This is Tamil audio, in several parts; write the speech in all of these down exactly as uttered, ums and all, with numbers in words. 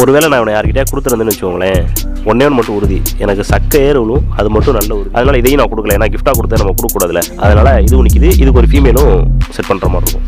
ஒருவேளை நான் இவனை யார்கிட்டயா கொடுத்துருந்தேன்னு வச்சுக்கோங்களேன், ஒன்னே ஒன்று மட்டும் உறுதி, எனக்கு சக்க ஏறுவலும் அது மட்டும் நல்ல உறுதி. அதனால் இதையும் நான் கொடுக்கல, ஏன்னா கிஃப்டாக கொடுத்தா நம்ம கொடுக்கக்கூடாதுல. அதனால் இதுவும் நிற்கிது. இதுக்கு ஒரு ஃபீமேலும் செட் பண்ணுற மாதிரி இருக்கும்.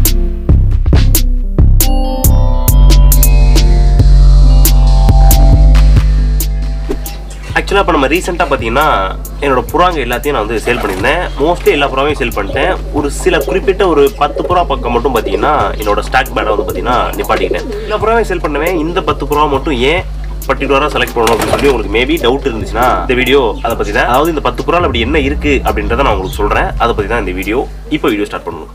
ஆக்சுவலாக இப்போ நம்ம ரீசெண்டாக பார்த்தீங்கன்னா என்னோட புறாங்க எல்லாத்தையும் நான் வந்து சேல் பண்ணியிருந்தேன். மோஸ்ட்லி எல்லா புறாவையும் சேல் பண்ணிட்டேன். ஒரு சில குறிப்பிட்ட ஒரு பத்து புறா பக்கம் மட்டும் பார்த்தீங்கன்னா என்னோட ஸ்டாக் பேடை வந்து பார்த்தீங்கன்னா நிப்பாட்டிக்கிட்டேன். எல்லா புறாவையும் சேல் பண்ணுவேன். இந்த பத்து புறா மட்டும் ஏன் பர்டிகுலராக செலக்ட் பண்ணணும் அப்படின்னு சொல்லி உங்களுக்கு மேபி டவுட் இருந்துச்சுன்னா இந்த வீடியோ அதை பற்றி தான். அதாவது இந்த பத்து புறாவில் அப்படி என்ன இருக்குது அப்படின்றத நான் உங்களுக்கு சொல்கிறேன். அதை பற்றி தான் இந்த வீடியோ. இப்போ வீடியோ ஸ்டார்ட் பண்ணணும்.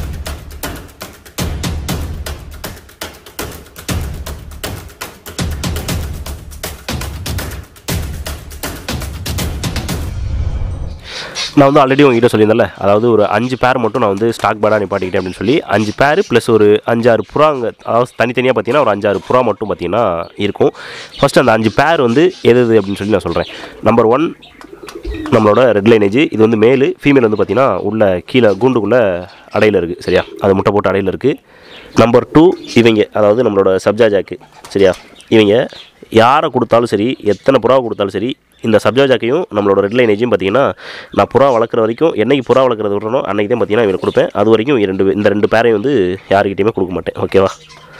நான் வந்து ஆல்ரெடி உங்ககிட்ட சொல்லியிருந்தேன்ல, அதாவது ஒரு அஞ்சு பேர் மட்டும் நான் வந்து ஸ்டாக் பேடாக நிப்பாட்டிக்கிட்டேன் அப்படின்னு சொல்லி. அஞ்சு பேர் ப்ளஸ் ஒரு அஞ்சாறு புறாங்க, அதாவது தனித்தனியாக பார்த்தீங்கன்னா ஒரு அஞ்சாறு புறா மட்டும் பார்த்தீங்கன்னா இருக்கும். ஃபஸ்ட்டு அந்த அஞ்சு பேர் வந்து எது எது அப்படின்னு சொல்லி நான் சொல்கிறேன். நம்பர் ஒன் நம்மளோட ரெட் லைனேஜ். இது வந்து மேலு. ஃபீமேல் வந்து பார்த்தீங்கன்னா உள்ள கீழே கூண்டுக்குள்ளே அடையில் இருக்குது, சரியா? அது முட்டை போட்டு அடையில் இருக்குது. நம்பர் டூ இவங்க, அதாவது நம்மளோட சப்ஜா ஜாக்கு, சரியா? இவங்க யாரை கொடுத்தாலும் சரி, எத்தனை புறா கொடுத்தாலும் சரி, இந்த சப்ஜா ஜாக்கையும் நம்மளோட ரெட் லைனேஜையும் பார்த்தீங்கன்னா நான் புறா வளர்க்குற வரைக்கும், என்னைக்கு புறா வளர்க்குறது விடணும் அன்றைக்கி தான் பார்த்தீங்கன்னா இவரை கொடுப்பேன். அது வரைக்கும் ரெண்டு இந்த ரெண்டு பேரையும் வந்து யாருக்கிட்டையுமே கொடுக்க மாட்டேன், ஓகேவா?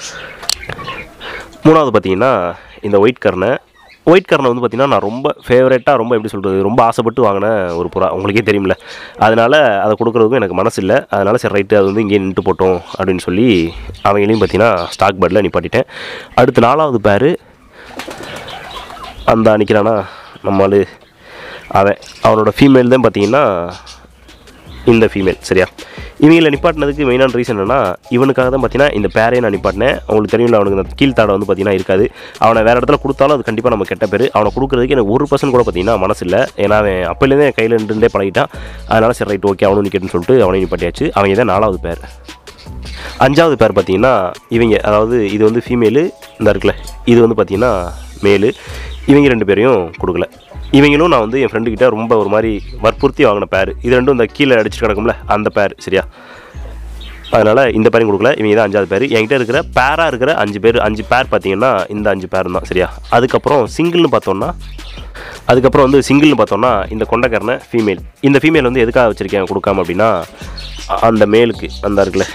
மூணாவது பார்த்தீங்கன்னா இந்த ஒயிட் கர்னை. ஒயிட் கர்னை வந்து பார்த்திங்கன்னா நான் ரொம்ப ஃபேவரேட்டாக, ரொம்ப எப்படி சொல்கிறது, ரொம்ப ஆசைப்பட்டு வாங்கின ஒரு புறா, உங்களுக்கே தெரியுமில்ல. அதனால் அதை கொடுக்குறதுக்கும் எனக்கு மனசு இல்லை. அதனால் சரி ரைட்டு, அது வந்து இங்கே நின்று போட்டோம் அப்படின்னு சொல்லி அவங்களையும் பார்த்தீங்கன்னா ஸ்டாக் பேர்டில் நிப்பாட்டிட்டேன். அடுத்து நாலாவது பேர் அந்த நிற்கிறானா நம்மளு, அவன் அவனோட ஃபீமேல் தான் பார்த்தீங்கன்னா இந்த ஃபீமேல், சரியா? இவங்களை நிப்பாட்டினதுக்கு மெயினான ரீசன் என்னென்னா, இவனுக்காக தான் பார்த்தீங்கன்னா இந்த பேரையை நான் நிப்பாட்டினேன். அவங்களுக்கு தெரியும்ல, அவனுக்கு அந்த கீழ்த்தாடை வந்து பார்த்தீங்கன்னா இருக்காது. அவனை வேறு இடத்துல கொடுத்தாலும் அது கண்டிப்பாக நம்ம கெட்ட பேர். அவனை கொடுக்குறதுக்கு எனக்கு ஒரு பர்சன்ட் கூட பார்த்தீங்கன்னா மனசு இல்லை. ஏன்னா அவன் அப்போலேருந்தே என் கையில் இருந்தே பழகிட்டான். அதனால் சரி ரைட் ஓகே அவனும் நிற்கட்டுன்னு சொல்லிட்டு அவனையும் நிப்பாட்டியாச்சு. அவங்க தான் நாலாவது பேர். அஞ்சாவது பேர் பார்த்தீங்கன்னா இவங்க, அதாவது இது வந்து ஃபீமேலு, இந்த இருக்குல்ல, இது வந்து பார்த்தீங்கன்னா மேலு. இவங்க ரெண்டு பேரையும் கொடுக்கல. இவங்களும் நான் வந்து என் ஃப்ரெண்டுக்கிட்ட ரொம்ப ஒரு மாதிரி வற்புறுத்தி வாங்கின பேர். இது ரெண்டும் இந்த கீழே அடிச்சுட்டு கிடக்கும்ல அந்த பேர், சரியா? அதனால் இந்த பேரையும் கொடுக்கல. இவங்க தான் அஞ்சாவது பேர். என்கிட்ட இருக்கிற பேராக இருக்கிற அஞ்சு பேர், அஞ்சு பேர் பார்த்தீங்கன்னா இந்த அஞ்சு பேர் தான், சரியா? அதுக்கப்புறம் சிங்கிள்னு பார்த்தோன்னா அதுக்கப்புறம் வந்து சிங்கிள்னு பார்த்தோன்னா இந்த கொண்டக்காரனை ஃபீமேல். இந்த ஃபீமேல் வந்து எதுக்காக வச்சுருக்கேன் கொடுக்காம அப்படின்னா, அந்த மேலுக்கு அந்த இருக்குல்ல,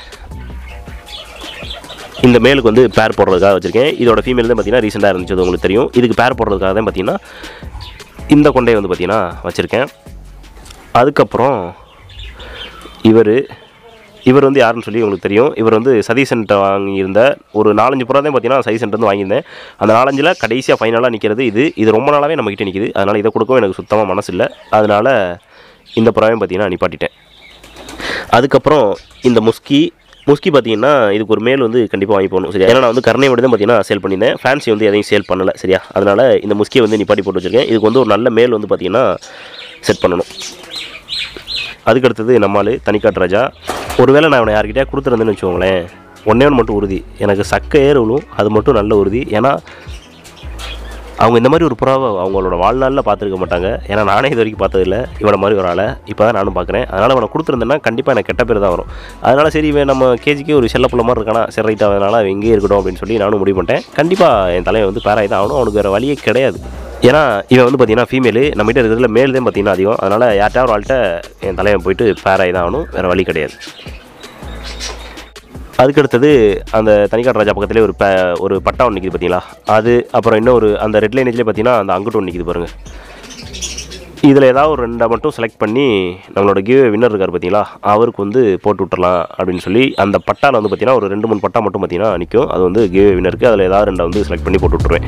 இந்த மேலுக்கு வந்து பேர் போடுறதுக்காக வச்சுருக்கேன். இதோட ஃபீமேல் தான் பார்த்தீங்கன்னா ரீசெண்டாக இருந்துச்சு, அது உங்களுக்கு தெரியும். இதுக்கு பேர் போடுறதுக்காக தான் பார்த்தீங்கன்னா இந்த கொண்டையை வந்து பார்த்தீங்கன்னா வச்சுருக்கேன். அதுக்கப்புறம் இவர் இவர் வந்து யாருன்னு சொல்லி உங்களுக்கு தெரியும். இவர் வந்து சதீஷன்ட்ட வாங்கியிருந்த ஒரு நாலஞ்சு புறா தான் பார்த்தீங்கன்னா சதீஷன்ட்டு வந்து வாங்கியிருந்தேன். அந்த நாலஞ்சில் கடைசியாக ஃபைனலாக நிற்கிறது இது. இது ரொம்ப நாளாகவே நம்மக்கிட்ட நிற்கிது. அதனால் இதை கொடுக்கவும் எனக்கு சுத்தமாக மனசு இல்லை. அதனால் இந்த புறாவையும் பார்த்தீங்கன்னா நிப்பாட்டிட்டேன். அதுக்கப்புறம் இந்த முஸ்கி முஸ்கி பார்த்தீங்கன்னா இதுக்கு ஒரு மேல் வந்து கண்டிப்பாக வாங்கி போகணும், சரியா? ஏன்னா நான் வந்து கருணை மட்டும் தான் பார்த்தீங்கன்னா சேல் பண்ணியிருந்தேன். ஃபேன்சி வந்து எதையும் சேல் பண்ணலை, சரியா? அதனால் இந்த முஸ்கியை வந்து நிப்பாட்டி போட்டு வச்சுருக்கேன். இதுக்கு வந்து ஒரு நல்ல மேல் வந்து பார்த்தீங்கன்னா செட் பண்ணணும். அதுக்கடுத்தது நம்மால் தனிக்காட்டு ராஜா. ஒருவேளை நான் இவனை யார்கிட்டயா கொடுத்துருந்தேன்னு வச்சுக்கோங்களேன், ஒன்னே ஒன்று மட்டும் உறுதி, எனக்கு சக்க ஏறுவலும் அது மட்டும் நல்ல உறுதி. ஏன்னா அவங்க இந்த மாதிரி ஒரு புறாவை அவங்களோட வாழ்நாளில் பார்த்துருக்க மாட்டாங்க. ஏன்னா நானே இது வரைக்கும் பார்த்ததில்லை இவனை மாதிரி ஒரு ஆளை. இப்போ தான் நானும் பார்க்குறேன். அதனால் அவனை கொடுத்துருந்தேன்னா கண்டிப்பாக எனக்கு கெட்ட பேர் தான் வரும். அதனால் சரி இவன் நம்ம கேஜிக்கே ஒரு செல்லப்புள்ள மாதிரி இருக்கானா, சரி ரைட்டாக அதனால் அவன் எங்கேயே இருக்கட்டும் அப்படின்னு சொல்லி நானும் முடிவு பண்ணிட்டேன். கண்டிப்பாக என் தலையை வந்து பேராகி தான் ஆகணும். அவனுக்கு வேறு வழியே கிடையாது. ஏன்னா இவன் வந்து பார்த்தீங்கன்னா ஃபீமேலு, நம்மகிட்ட இருக்கிறதுல மேல் தான் பார்த்தீங்கன்னா அதிகம். அதனால் யார்கிட்ட ஒரு ஆள்கிட்ட என் தலையை போயிட்டு பேராகி தான் ஆகணும், வேறு வழி கிடையாது. அதுக்கடுத்தது அந்த தனிக்காட்டு ராஜா பக்கத்துலேயே ஒரு ப ஒரு பட்டா ஒன்று நிற்கிது பார்த்தீங்களா, அது. அப்புறம் இன்னும் ஒரு அந்த ரெட் லைனேஜ்லேயே பார்த்தீங்கன்னா அந்த அங்குட்டு ஒன்று நிற்கிது பாருங்கள். இதில் ஏதாவது ஒரு ரெண்டை மட்டும் செலக்ட் பண்ணி நம்மளோட கிவ் வின்னர் இருக்கார் பார்த்தீங்களா, அவருக்கு வந்து போட்டு விட்டுறலாம் அப்படின்னு சொல்லி அந்த பட்டாவில் வந்து பார்த்தீங்கன்னா ஒரு ரெண்டு மூணு பட்டா மட்டும் பார்த்தீங்கன்னா நிற்கும். அது வந்து கிவ் வின்னருக்கு. அதில் ஏதாவது ரெண்டை வந்து செலக்ட் பண்ணி போட்டு விட்டுருவேன்.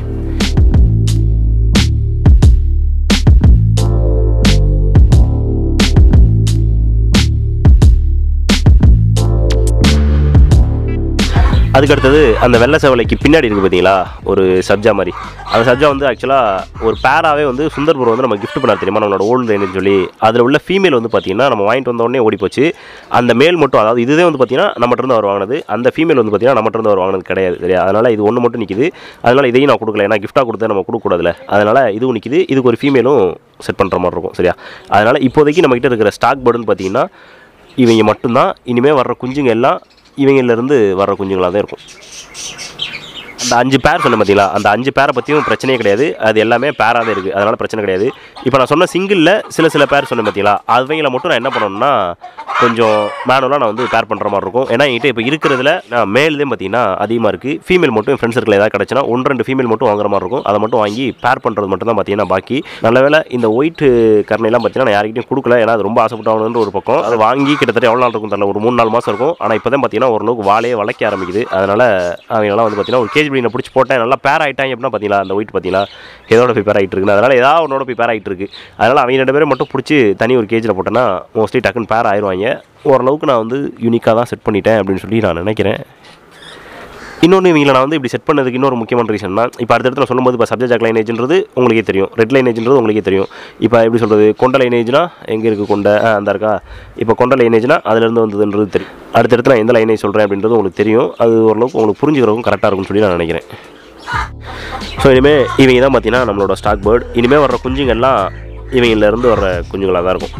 அதுக்கடுத்தது அந்த வெள்ளை சேவலைக்கு பின்னாடி இருக்குது பார்த்தீங்களா ஒரு சப்ஜா மாதிரி. அந்த சப்ஜா வந்து ஆக்சுவலாக ஒரு பேராகவே வந்து சுந்தர்புரம் வந்து நம்ம கிஃப்ட் பண்ணார் தெரியுமா, நம்மளோட ஓல்டு லைன்னு சொல்லி. அதில் உள்ள ஃபீமேல் வந்து பார்த்தீங்கன்னா நம்ம வாங்கிட்டு வந்தோடனே ஓடி போச்சு. அந்த மேல் மட்டும், அதாவது இதுவே வந்து பார்த்தீங்கன்னா நம்மகிட்ட இருந்து அவர் வாங்கினது. அந்த ஃபீமேல் வந்து பார்த்தீங்கன்னா நம்மகிட்ட இருந்து அவர் வாங்கினது கிடையாது, சரியா? அதனால் இது ஒன்று மட்டும் நிற்கிது. அதனால் இதையும் நான் கொடுக்கல, ஏன்னா கிஃப்டாக கொடுத்தா நம்ம கொடுக்கக்கூடாதுல. அதனால் இதுவும் நிற்கிது. இதுக்கு ஒரு ஃபீமேலும் செட் பண்ணுற மாதிரி இருக்கும், சரியா? அதனால் இப்போதைக்கு நம்மகிட்ட இருக்கிற ஸ்டாக் பேர்டுன்னு பார்த்தீங்கன்னா இவங்க மட்டும்தான். இனிமேல் வர்ற குஞ்சுங்க எல்லாம் இவங்களிலேருந்து வர்ற குஞ்சுங்களாக தான் இருக்கும். அந்த அஞ்சு பேர் சொன்ன பார்த்தீங்களா, அந்த அஞ்சு பேரை பற்றியும் பிரச்சனையே கிடையாது. அது எல்லாமே பேராக தான் இருக்குது, அதனால் பிரச்சனை கிடையாது. இப்போ நான் சொன்ன சிங்கிளில் சில சில பேர் சொன்ன பார்த்தீங்களா, அவங்கள மட்டும் நான் என்ன பண்ணணும்னா கொஞ்சம் மேனுவலாக நான் வந்து பேர் பண்ணுற மாதிரி இருக்கும். ஏன்னா என்கிட்ட இப்போ இருக்கிறதுல நான் மேல்தான் பார்த்தீங்கன்னா அதிகமாக இருக்குது. ஃபீமேல் மட்டும் என் ஃப்ரெண்ட்ஸ் சர்க்கிள் ஏதாவது கிடச்சினா ஒன்று ரெண்டு ஃபீமேல் மட்டும் வாங்குற மாதிரி இருக்கும். அதை மட்டும் வாங்கி பேர் பண்ணுறது மட்டும் தான் பார்த்தீங்கன்னா பாக்கி. நல்ல வேலை இந்த ஒயிட் கர்னைலாம் பார்த்தீங்கன்னா நான் யார்கிட்டையும் கொடுக்கல. ஏன்னா அது ரொம்ப ஆசைப்பட்டு ஆகணுன்ற ஒரு பக்கம். அது வாங்கி கிட்டத்தட்ட எவ்வளோ நாள் இருக்கும் தெரியல, ஒரு மூணு நாலு மாதம் இருக்கும். ஆனால் இப்போ தான் பார்த்தீங்கன்னா ஓரளவுக்கு வாழையே வளைக்க ஆரம்பிக்குது. அதனால் அவங்களாம் வந்து பார்த்தீங்கன்னா ஒரு கேஜ் பீனை பிடிச்சி போட்டேன், நல்லா பேர் ஆகிட்டாங்க அப்படின்னா பார்த்தீங்களா, அந்த ஒயிட் பார்த்தீங்களா ஏதோட போய் பேர் ஆகிட்டு இருக்குது. அதனால் ஏதாவது ஒன்னோட போய் பேர் ஆகிட்டு இருக்குது. அதனால் அவங்க ரெண்டு பேரும் மட்டும் பிடிச்சி தனி ஒரு கேஜில் போட்டேன்னா மோஸ்ட்லி டக்குன்னு பேர் ஆயிடுவாங்க. ஓரளவுக்கு நான் வந்து யூனிக்காக தான் செட் பண்ணிட்டேன் அப்படின்னு சொல்லி நான் நினைக்கிறேன். இன்னொன்று இவங்களை நான் வந்து இப்படி செட் பண்ணதுக்கு இன்னொரு முக்கியமான ரீசன் தான், இப்போ அடுத்த இடத்துல சொல்லும்போது இப்போ சப்ஜெக்ட் லைனேஜ்ன்றது உங்களுக்கே தெரியும், ரெட் லைனேஜ்ன்றது உங்களுக்கே தெரியும். இப்போ எப்படி சொல்கிறது, கொண்ட லைனேஜ்னா எங்கே இருக்குது, கொண்ட அந்த இருக்கா, இப்போ கொண்ட லைனேஜ்னா அதுலேருந்து வந்ததுன்றது தெரியும். அடுத்த இடத்துல நான் எந்த லைனேஜ் சொல்கிறேன் அப்படின்றது உங்களுக்கு தெரியும். அது ஓரளவுக்கு உங்களுக்கு புரிஞ்சுக்கிறதுக்கும் கரெக்டாக இருக்கும்னு சொல்லி நான் நினைக்கிறேன். ஸோ இனிமேல் இவங்க தான் பார்த்தீங்கன்னா நம்மளோட ஸ்டாக் பேர்ட். இனிமேல் வர்ற குஞ்சுங்கள்லாம் இவங்களிலேருந்து வர்ற குஞ்சுங்களாக தான் இருக்கும்.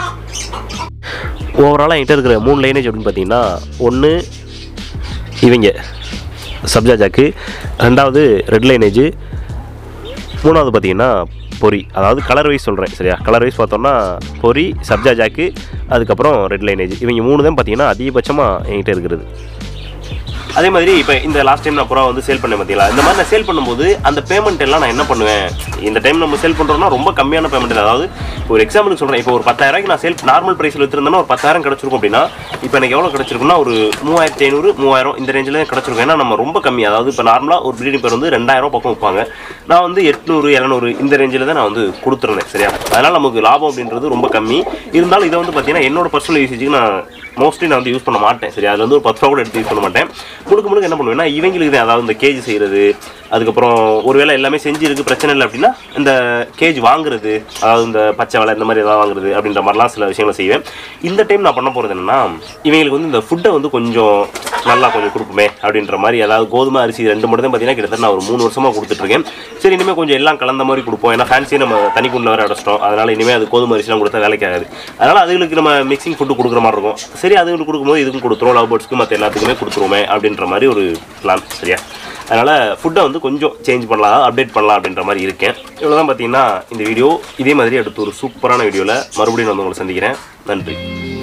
ஓவராலாக என்கிட்ட இருக்கிற மூணு லைனேஜ் அப்படின்னு பார்த்தீங்கன்னா, ஒன்று இவங்க சப்ஜா ஜாக்கு, ரெண்டாவது ரெட் லைனேஜ், மூணாவது பார்த்தீங்கன்னா பொரி. அதாவது கலர் வைஸ் சொல்கிறேன் சரியா, கலர் வைஸ் பார்த்தோம்னா பொரி, சப்ஜா ஜாக்கு, அதுக்கப்புறம் ரெட் லைனேஜ். இவங்க மூணு தான் பார்த்தீங்கன்னா அதிகபட்சமாக என்கிட்ட இருக்கிறது. அதே மாதிரி இப்போ இந்த லாஸ்ட் டைம் நான் புறா வந்து சேல் பண்ணேன் பார்த்தீங்களா, இந்த மாதிரி நான் சேல் பண்ணும்போது அந்த பேமெண்ட் எல்லாம் நான் என்ன பண்ணுவேன், இந்த டைம் நம்ம சேல் பண்ணுறோம்னா ரொம்ப கம்மியான பேமெண்ட். அதாவது ஒரு எக்ஸாம்பிளுக்கு சொல்கிறேன், இப்போ ஒரு பத்தாயிரம் ரூபாய்க்கு நான் சேல் நார்மல் ப்ரைஸில் எடுத்துருந்தேன்னா ஒரு பத்தாயிரம் கிடச்சிருக்கும் அப்படின்னா, இப்போ எனக்கு எவ்வளோ கிடச்சிருக்குன்னா ஒரு மூவாயிரத்தி ஐநூறு மூவாயிரம் இந்த ரேஞ்சில் தான் கிடச்சிருக்கும். ஏன்னா நம்ம ரொம்ப கம்மி, அதாவது இப்போ நார்மலாக ஒரு ப்ரீடிங் பேர் வந்து ரெண்டாயிரம் பக்கம் வைப்பாங்க, நான் வந்து எட்நூறு எழுநூறு இந்த ரேஞ்சில் தான் நான் வந்து கொடுத்துருந்தேன் சரியா. அதனால் நமக்கு லாபம் அப்படின்றது ரொம்ப கம்மி. இருந்தாலும் இதை வந்து பார்த்தீங்கன்னா என்னோட பர்சனல் யூசேஜுக்கு நான் மோஸ்ட்லி நான் வந்து யூஸ் பண்ண மாட்டேன் சரி. அதில் வந்து ஒரு பத்து ரூபா கூட எடுத்து யூஸ் பண்ண மாட்டேன். முழுக்க முழுக்க என்ன பண்ணுவேன்னா இவங்களுக்கு தான், அதாவது இந்த கேஜ் செய்கிறது, அதுக்கப்புறம் ஒருவேளை எல்லாமே செஞ்சுருக்கு பிரச்சனை இல்லை அப்படின்னா இந்த கேஜ் வாங்குறது, அதாவது இந்த பச்சை வலை இந்த மாதிரி எதாவது வாங்குறது அப்படின்ற மாதிரிலாம் சில விஷயங்களை செய்வேன். இந்த டைம் நான் பண்ண போகிறது என்னென்னா, இவங்களுக்கு வந்து இந்த ஃபுட்டை வந்து கொஞ்சம் நல்லா கொஞ்சம் கொடுப்போமே அப்படின்ற மாதிரி, அதாவது கோதுமை அரிசி ரெண்டு மட்டும் தான் பார்த்தீங்கன்னா கிட்டத்தட்ட நான் ஒரு மூணு வருஷமாக கொடுத்துட்ருக்கேன். சரி இனிமேல் கொஞ்சம் எல்லாம் கலந்த மாதிரி கொடுப்போம், ஏன்னா ஃபேன்சியே நம்ம தனி குண்டில் வேறு அடைச்சிட்டோம். அதனால் இனிமேல் அது கோதுமை அரிசிலாம் கொடுத்தா வேலைக்கு ஆகாது. அதனால் அதுகளுக்கு நம்ம மிக்சிங் ஃபுட்டு கொடுக்குற மாதிரி இருக்கும். சரி அதுங்களுக்கு கொடுக்கும்போது இதுக்கும் கொடுத்துருவோம், லவ் பேர்ட்ஸ்க்கு மற்ற எல்லாத்துக்குமே கொடுத்துருவோமே அப்படின்ற மாதிரி ஒரு பிளான் சரியா. அதனால் ஃபுட்டை வந்து கொஞ்சம் சேஞ்ச் பண்ணலாம், அப்டேட் பண்ணலாம் அப்படின்ற மாதிரி இருக்கேன். இவ்வளோ தான் பார்த்தீங்கன்னா இந்த வீடியோ. இதே மாதிரி அடுத்து ஒரு சூப்பரான வீடியோவில் மறுபடியும் வந்து உங்களை சந்திக்கிறேன். நன்றி.